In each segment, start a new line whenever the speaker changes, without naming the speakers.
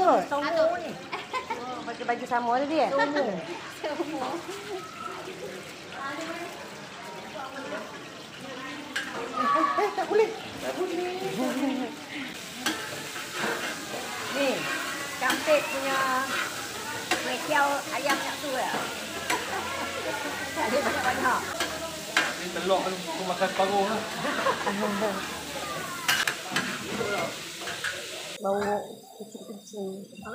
kot.
Semua ni.
Oh, pakai baju sama tadi ya?
Semua.
Tak boleh. Tak boleh.
Ni, Kampit punya mekiau ayam nak tu ya. Ada banyak-banyak.
Ini telur aku makan separuh lah.
Bau kecil-kecil.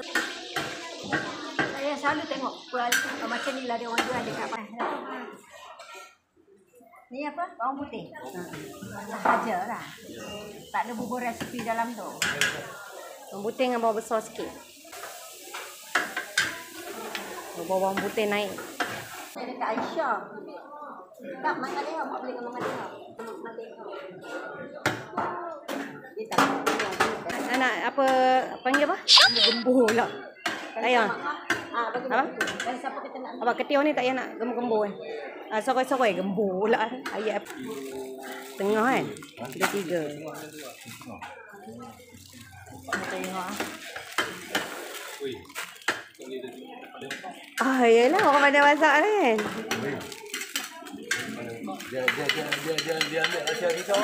Saya selalu tengok macam ni lah dia orang jual dekat pasar. Ni apa? Bawang putih. Sahaja lah. Tak ada bubur resipi dalam tu.
Bawang putih dengan bawang besar sikit. Bawang putih naik.
Saya dekat Aisyah. Tak, makan dia. Mak beli dengan makan dia. Dia tak
Anak apa panggil apa? Gembur pula. Tak payah.
bagi
Apa?
Dan siapa kita nak
Abang ketiau ni tak payah nak gembur-gembur kan? Soroi-soroi gembur pula. Ayat tengah kan? Tiga-tiga.
tengok.
Yelah orang pandai masak kan?
Dia ambil rahsia risau.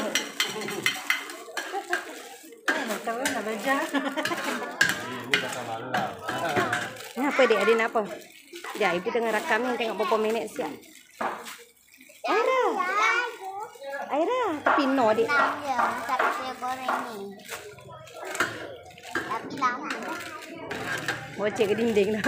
Nak tahu nak belajar.
Ini pasal malam.
Ni apa dek? Adik nak apa? Ya, ibu tengah rakam ni tengok berapa minit siap. Aira. Aira, tapi no dek.
Lama je masak saya goreng ni. Tapi lama dah.
Bocek ke dinding dah.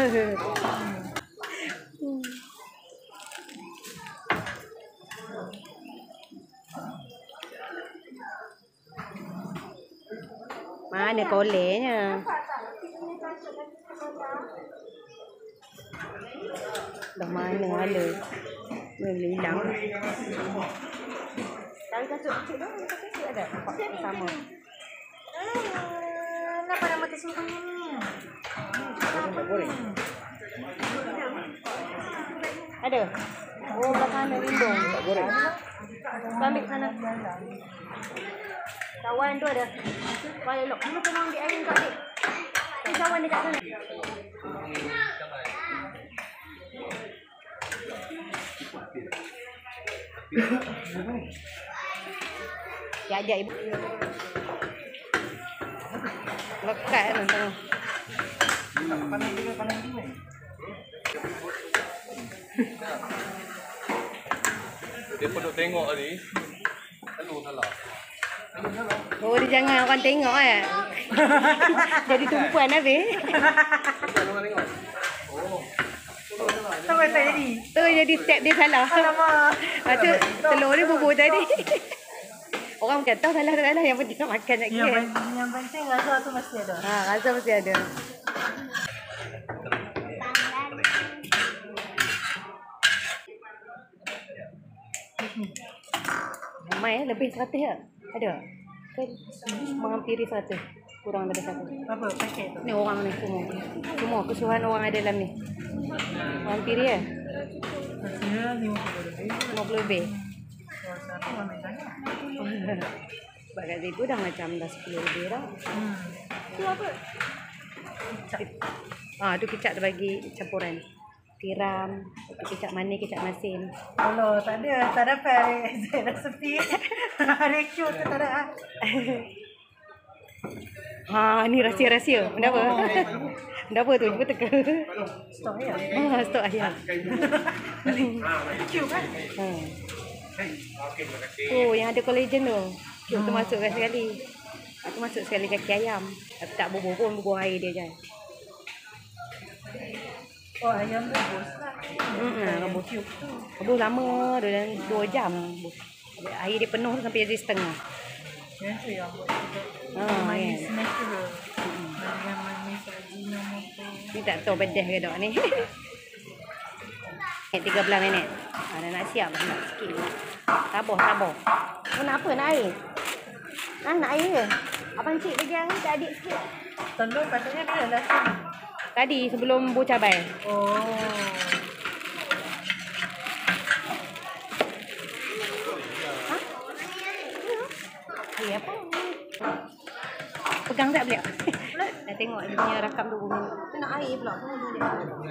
Mana kolenya? Dah mana ada? Boleh hilang. Cari kasut kecil dong, kasut ada. Sama.
Kenapa nama tersimpannya ni?
Ada. Oh, belakang ada lindung. Tak goreng. Ambil sana. Cawan tu ada. Wah, elok. Kamu tolong ambil air kat adik. Ada cawan dekat sana. Sekejap ibu. Lekat kan tengah.
Panas. Dia pun duk tengok tadi. Lalu salah.
Oh, dia jangan orang tengok eh. Jadi tumpuan habis.
Jangan tengok. Oh.
Sampai tak jadi.
Tu jadi step dia salah.
Alamak.
Lepas tu telur dia bubur tadi. Orang kata salah yang penting nak makan nak kira.
Yang penting rasa tu mesti ada.
Rasa mesti ada. Ramai lebih 100 tak? Ada? Kan menghampiri 100. Kurang daripada 100.
Apa paket tu?
Ni orang ni semua. Semua keseluruhan orang ada dalam ni. Menghampiri ya?
Pastinya 50 lebih.
50 lebih.
Satu ramai sangat.
Sebab kat situ dah macam dah 10 lebih dah. Tu apa? Kicap. Tu kicap tu bagi campuran. Tiram, kicap manis, kicap masin.
Kalau tak dapat resepi. Rekod tu tak ada.
Ni rahsia-rahsia. Benda apa? Benda apa tu? Cuba teka.
Stok ya.
Stok ayam.
Cute kan?
Oh, yang ada collagen tu. Cube tu masuk sekali. Aku masuk sekali kaki ayam. Tapi tak bubur pun, bubur air dia je.
Oh, ayam rebus lah.
Rebus. Rebus lama, dalam 2 jam. Air dia penuh sampai jadi setengah.
Yang tu yang buat kita.
Manis
natural. Yang manis Ajinomoto.
Ni tak tahu pedas ke tak ni. 13 minit. Dah nak siap dah, nak sikit. Tabur. Kau nak apa? Nak air? Nak air ke? Abang cik bagi air kat adik sikit.
Telur patutnya dia dah sini.
Tadi sebelum bubur cabai.
Oh.
Air apa? Pegang tak boleh? Dah tengok dia punya rakam 20 minit. Tu nak air pula. Tunggu dia.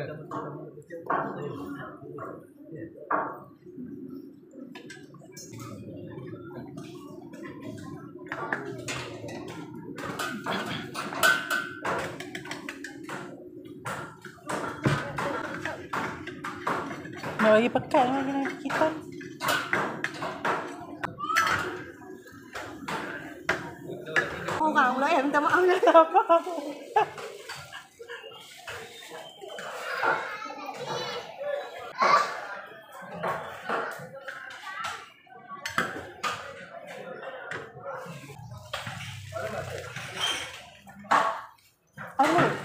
Nak bagi pekat lagi kita.
Orang pula yang minta maaf dah.
Apa?
Aduh.